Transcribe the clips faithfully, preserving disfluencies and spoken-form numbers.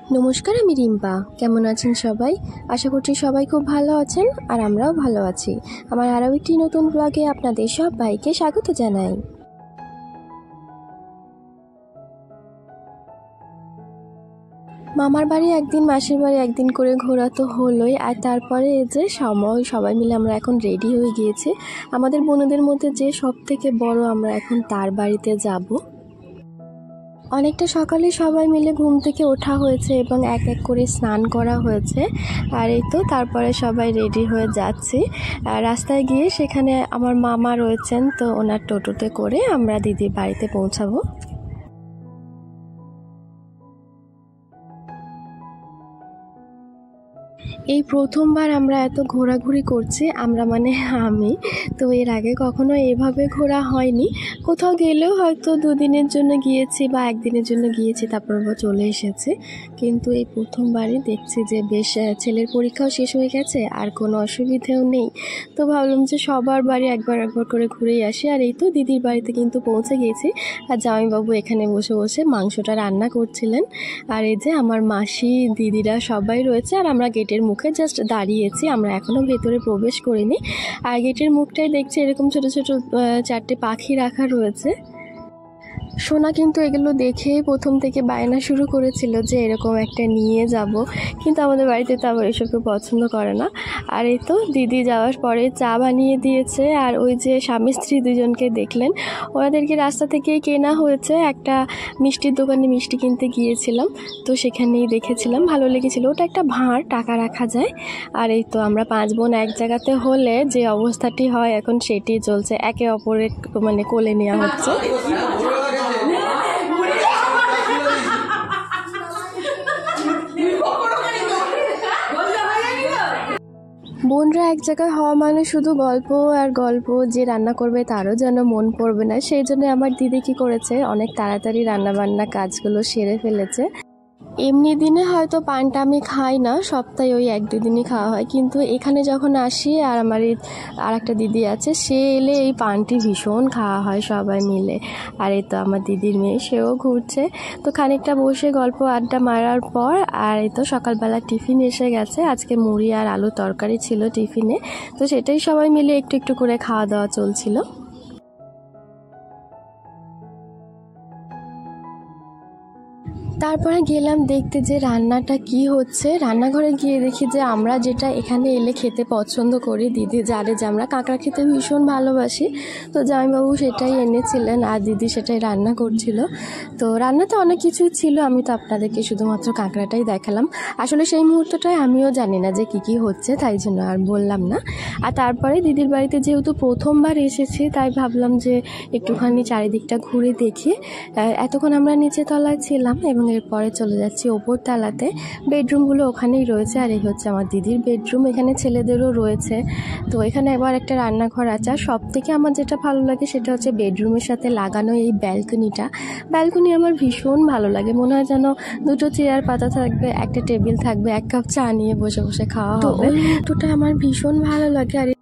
নমস্কার, আমি রিম্পা। কেমন আছেন সবাই? আশা করছি সবাই খুব ভালো আছেন, আর আমরাও ভালো আছি। আমার আরও একটি নতুন ব্লগে আপনাদের সবাইকে স্বাগত জানাই। মামার বাড়ি একদিন, মাসির বাড়ি একদিন করে ঘোরা তো হলোই, আর তারপরে এই যে সময় সবাই মিলে আমরা এখন রেডি হয়ে গিয়েছি। আমাদের বোনদের মধ্যে যে সব থেকে বড়, আমরা এখন তার বাড়িতে যাব। অনেকটা সকালে সবাই মিলে ঘুম থেকে ওঠা হয়েছে এবং এক এক করে স্নান করা হয়েছে। আর এই তো তারপরে সবাই রেডি হয়ে যাচ্ছি। আর রাস্তায় গিয়ে সেখানে আমার মামা রয়েছেন, তো ওনার টোটোতে করে আমরা দিদির বাড়িতে পৌঁছাবো। এই প্রথমবার আমরা এত ঘোরাঘুরি করছি, আমরা মানে আমি তো এর আগে কখনো এভাবে ঘোরা হয়নি। কোথাও গেলেও হয়তো দুদিনের জন্য গিয়েছি বা একদিনের জন্য গিয়েছি, তারপর আবার চলে এসেছি। কিন্তু এই প্রথমবারই দেখছি যে বেশ ছেলের পরীক্ষাও শেষ হয়ে গেছে, আর কোনো অসুবিধেও নেই। তো ভাবলাম যে সবার বাড়ি একবার একবার করে ঘুরেই আসি। আর এই তো দিদির বাড়িতে কিন্তু পৌঁছে গিয়েছি, আর জামাইবাবু এখানে বসে বসে মাংসটা রান্না করছিলেন। আর এই যে আমার মাসি, দিদিরা সবাই রয়েছে, আর আমরা গেটের মুখে জাস্ট দাঁড়িয়েছি, আমরা এখনও ভেতরে প্রবেশ করিনি। আর গেটের মুখটাই দেখছি এরকম ছোট ছোট চারটে পাখি রাখা রয়েছে। সোনা কিন্তু এগুলো দেখেই প্রথম থেকে বায়না শুরু করেছিল যে এরকম একটা নিয়ে যাব, কিন্তু আমাদের বাড়িতে তো আবার এসব কেউ পছন্দ করে না। আর এই তো দিদি যাওয়ার পরে চা বানিয়ে দিয়েছে। আর ওই যে স্বামী স্ত্রী দুজনকে দেখলেন, ওনাদেরকে রাস্তা থেকেই কেনা হয়েছে। একটা মিষ্টির দোকানে মিষ্টি কিনতে গিয়েছিলাম, তো সেখানেই দেখেছিলাম, ভালো লেগেছিল। ওটা একটা ভাঁড়, টাকা রাখা যায়। আর এই তো আমরা পাঁচ বোন এক জায়গাতে হলে যে অবস্থাটি হয় এখন সেটি চলছে, একে অপরের মানে কোলে নেওয়া হচ্ছে। বোনরা এক জায়গায় হওয়া মানে শুধু গল্প আর গল্প, যে রান্না করবে তারও যেন মন পড়বে না। সেই জন্য আমার দিদি কি করেছে, অনেক তাড়াতাড়ি রান্নাবান্না কাজগুলো সেরে ফেলেছে। এমনি দিনে হয়তো পানটা আমি খাই না, সপ্তাহে ওই এক দুই দিনই খাওয়া হয়, কিন্তু এখানে যখন আসি আর আমার এই আর একটা দিদি আছে, সে এলে এই পানটি ভীষণ খাওয়া হয় সবাই মিলে। আর এই তো আমার দিদির মেয়ে, সেও ঘুরছে। তো খানিকটা বসে গল্প আড্ডা মারার পর আর এই তো সকালবেলা টিফিন এসে গেছে। আজকে মুড়ি আর আলু তরকারি ছিল টিফিনে, তো সেটাই সবাই মিলে একটু একটু করে খাওয়া দাওয়া চলছিল। তারপরে গেলাম দেখতে যে রান্নাটা কি হচ্ছে। রান্নাঘরে গিয়ে দেখি যে আমরা যেটা এখানে এলে খেতে পছন্দ করি, দিদি জানে যে আমরা কাঁকড়া খেতে ভীষণ ভালোবাসি, তো জামাইবাবু সেটাই এনেছিলেন আর দিদি সেটাই রান্না করছিল। তো রান্নাতে অনেক কিছুই ছিল, আমি তো আপনাদেরকে শুধুমাত্র কাঁকড়াটাই দেখালাম। আসলে সেই মুহূর্তটায় আমিও জানি না যে কি কি হচ্ছে, তাই জন্য আর বললাম না। আর তারপরে দিদির বাড়িতে যেহেতু প্রথমবার এসেছি, তাই ভাবলাম যে একটুখানি চারিদিকটা ঘুরে দেখি। এতক্ষণ আমরা নিচে তলায় ছিলাম এবং এরপরে চলে যাচ্ছি ওপর তলাতে। বেডরুমগুলো ওখানেই রয়েছে, আর এই হচ্ছে আমার দিদির বেডরুম। এখানে ছেলেদেরও রয়েছে। তো এখানে এবার একটা রান্নাঘর আছে। আর সব থেকে আমার যেটা ভালো লাগে সেটা হচ্ছে বেডরুমের সাথে লাগানো এই ব্যালকনিটা। ব্যালকনি আমার ভীষণ ভালো লাগে, মনে হয় যেন দুটো চেয়ার পাতা থাকবে, একটা টেবিল থাকবে, এক কাপ চা নিয়ে বসে বসে খাওয়া হবে। তো ওটা আমার ভীষণ ভালো লাগে। আর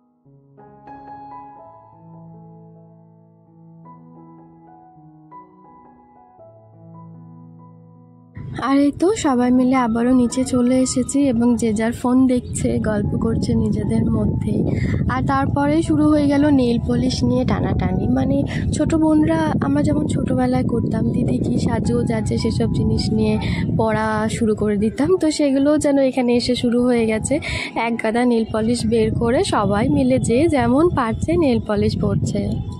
আর এই তো সবাই মিলে আবারও নিচে চলে এসেছি এবং যে যার ফোন দেখছে, গল্প করছে নিজেদের মধ্যেই। আর তারপরে শুরু হয়ে গেল নেল পলিশ নিয়ে টানাটানি। মানে ছোট বোনরা আমরা যেমন ছোটোবেলায় করতাম, দিদি কি সাজো যাচ্ছে সেসব জিনিস নিয়ে পড়া শুরু করে দিতাম, তো সেগুলোও যেন এখানে এসে শুরু হয়ে গেছে। এক গাদা নেল পলিশ বের করে সবাই মিলে যে যেমন পারছে নেল পলিশ পরছে।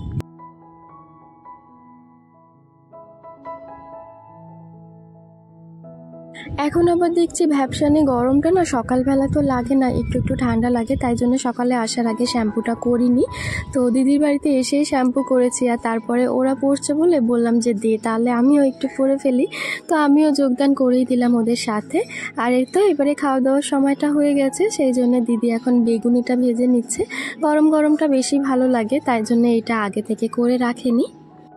এখন আবার দেখছি ভ্যাপসানি গরমটা না সকালবেলা তো লাগে না, একটু একটু ঠান্ডা লাগে, তাই জন্য সকালে আসার আগে শ্যাম্পুটা করিনি। তো দিদির বাড়িতে এসেই শ্যাম্পু করেছি। আর তারপরে ওরা পড়ছে বলে বললাম যে দে, তাহলে আমিও একটু পরে ফেলি। তো আমিও যোগদান করেই দিলাম ওদের সাথে। আর এই তো এবারে খাওয়া দাওয়ার সময়টা হয়ে গেছে, সেই জন্য দিদি এখন বেগুনিটা ভেজে নিচ্ছে। গরম গরমটা বেশি ভালো লাগে, তাই জন্য এটা আগে থেকে করে রাখেনি।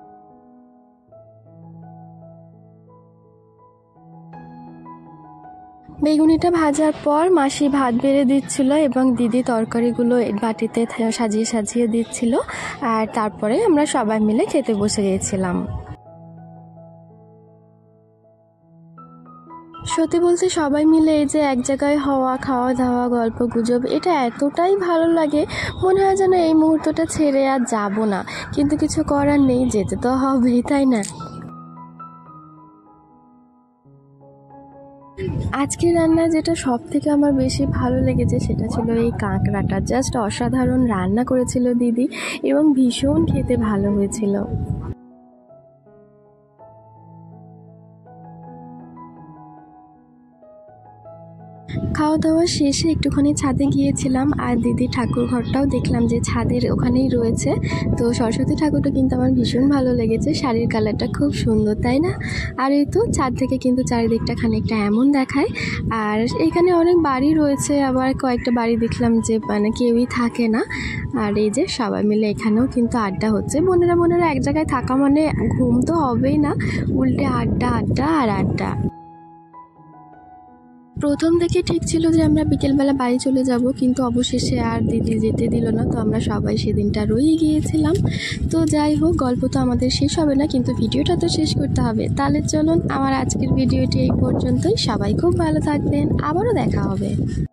বেগুনিটা ভাজার পর মাসি ভাত বেড়ে দিচ্ছিল এবং দিদি তরকারিগুলো বাটিতে সাজিয়ে সাজিয়ে দিচ্ছিল। আর তারপরে আমরা সবাই মিলে খেতে বসে গিয়েছিলাম। সত্যি বলতে সবাই মিলে এই যে এক জায়গায় হওয়া, খাওয়া দাওয়া, গল্প গুজব, এটা এতটাই ভালো লাগে, মনে হয় যেন এই মুহূর্তটা ছেড়ে আর যাব না, কিন্তু কিছু করার নেই, যেতে তো হবেই, তাই না? আজকের রান্নায় যেটা সব থেকে আমার বেশি ভালো লেগেছে সেটা ছিল এই কাঁকড়াটা। জাস্ট অসাধারণ রান্না করেছিল দিদি এবং ভীষণ খেতে ভালো হয়েছিল। খাওয়া দাওয়া শেষে একটুখানি ছাদে গিয়েছিলাম, আর দিদির ঠাকুর ঘরটাও দেখলাম যে ছাদের ওখানেই রয়েছে। তো সরস্বতী ঠাকুরটা কিন্তু আমার ভীষণ ভালো লেগেছে, শাড়ির কালারটা খুব সুন্দর, তাই না? আর এই তো ছাদ থেকে কিন্তু চারিদিকটা খানিকটা এমন দেখায়। আর এখানে অনেক বাড়ি রয়েছে, আবার কয়েকটা বাড়ি দেখলাম যে মানে কেউই থাকে না। আর এই যে সবাই মিলে এখানেও কিন্তু আড্ডা হচ্ছে। বোনেরা বোনেরা এক জায়গায় থাকা মানে ঘুম তো হবেই না, উল্টে আড্ডা আড্ডা আর আড্ডা। প্রথম থেকে ঠিক ছিল যে আমরা বিকেলবেলা বাড়ি চলে যাব, কিন্তু অবশেষে আর দিদি যেতে দিল না, তো আমরা সবাই সেদিনটা রয়ে গিয়েছিলাম। তো যাই হোক, গল্প তো আমাদের শেষ হবে না, কিন্তু ভিডিওটা তো শেষ করতে হবে। তাহলে চলুন, আমার আজকের ভিডিওটি এই পর্যন্তই। সবাই খুব ভালো থাকবেন, আবারও দেখা হবে।